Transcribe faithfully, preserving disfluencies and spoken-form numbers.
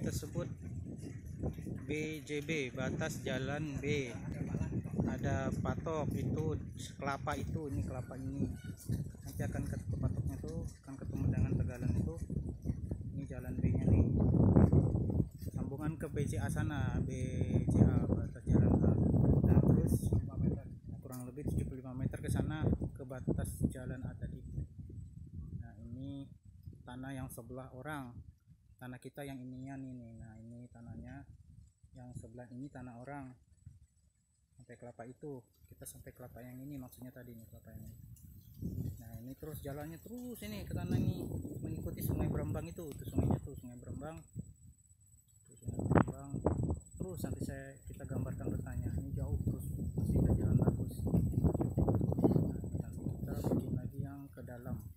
kita sebut B J B, batas jalan B. Ada patok itu kelapa, itu ini kelapa ini nanti akan ke patoknya tuh akan ketemu dengan tegalan itu. Ini jalan B nya nih, sambungan ke B C A sana, B C A batas jalan A. Nah terus kurang lebih tujuh puluh lima meter ke sana ke batas jalan A tadi. Nah ini tanah yang sebelah orang, tanah kita yang ininya nih, nih. Nah ini tanahnya yang sebelah ini tanah orang sampai kelapa itu, kita sampai kelapa yang ini maksudnya tadi nih, kelapa yang ini. Nah ini terus jalannya terus ini ke tanah ini mengikuti sungai Brambang itu, itu sungainya tuh sungai Brambang, tuh, sungai Brambang terus nanti saya kita gambarkan petanya. Ini jauh terus masih ada jalan bagus. Nah nanti kita bikin lagi yang ke dalam.